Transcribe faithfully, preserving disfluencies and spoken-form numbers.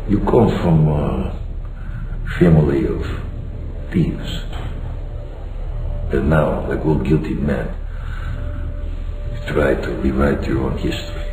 You come from a family of thieves. And now, like all guilty men, you try to rewrite your own history.